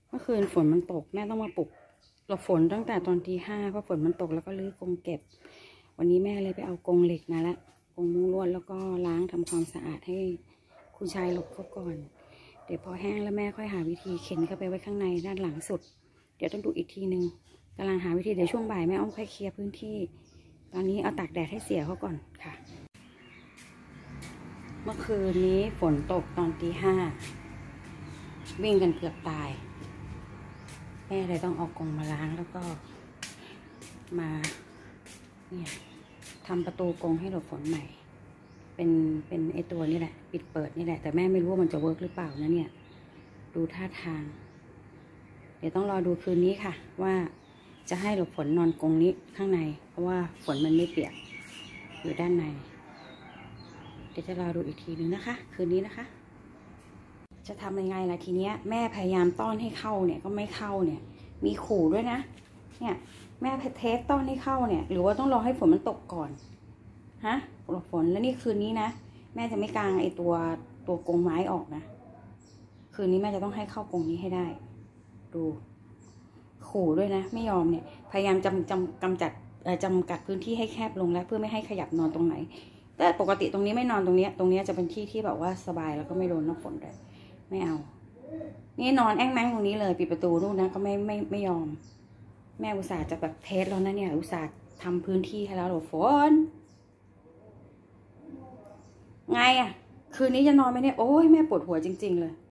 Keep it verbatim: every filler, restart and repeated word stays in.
เมื่อคืนฝนมันตกแม่ต้องมาปลุกหลบฝนตั้งแต่ตอนตีห้าเพราะฝนมันตกแล้วก็รื้อกรงเก็บวันนี้แม่เลยไปเอากรงเหล็กมาละกรงมุ้งลวดแล้วก็ล้างทำความสะอาดให้คุณชายหลบเขาก่อนเดี๋ยวพอแห้งแล้วแม่ค่อยหาวิธีเข็นเข้าไปไว้ข้างในด้านหลังสุดเดี๋ยวต้องดูอีกทีนึงกำลังหาวิธีเดี๋ยวช่วงบ่ายแม่อ้อมค่อยเคลียร์พื้นที่ตอนนี้เอาตากแดดให้เสียเขาก่อนค่ะเมื่อคืนนี้ฝนตกตอนตีห้าวิ่งกันเกือบตายแม่เลยต้องเอากรงมาล้างแล้วก็มาเนี่ยทำประตูกรงให้หลบฝนใหม่เป็นเป็นไอตัวนี่แหละปิดเปิดนี่แหละแต่แม่ไม่รู้ว่ามันจะเวิร์กหรือเปล่านะเนี่ยดูท่าทางเดี๋ยวต้องรอดูคืนนี้ค่ะว่าจะให้หลบฝนนอนกรงนี้ข้างในเพราะว่าฝนมันไม่เปียกอยู่ด้านในเดี๋ยวจะรอดูอีกทีนึงนะคะคืนนี้นะคะจะทำยังไงล่ะทีเนี้ยแม่พยายามต้อนให้เข้าเนี่ยก็ไม่เข้าเนี่ยมีขู่ด้วยนะเนี่ยแม่เทสต้อนให้เข้าเนี่ยหรือว่าต้องรอให้ฝนมันตกก่อนฮะหลบฝนแล้วนี่คืนนี้นะแม่จะไม่กางไอตัวตัวกรงไม้ออกนะคืนนี้แม่จะต้องให้เข้ากรงนี้ให้ได้ดูขู่ด้วยนะไม่ยอมเนี่ยพยายามจำจำกำจัดจำกัดพื้นที่ให้แคบลงแล้วเพื่อไม่ให้ขยับนอนตรงไหนแต่ปกติตรงนี้ไม่นอนตรงนี้ตรงนี้จะเป็นที่ที่แบบว่าสบายแล้วก็ไม่โดนน้ำฝนเลยไม่เอานี่นอนแอ้งแมงตรงนี้เลยปิดประตูนู่นนะก็ไม่ไม่ไม่ยอมแม่อุตส่าห์จะแบบเทสแล้วนะเนี่ยอุตส่าห์ทำพื้นที่ให้แล้วหลบฝนไงอ่ะคืนนี้จะนอนไหมเนี่ยโอ้ยแม่ปวดหัวจริงๆเลย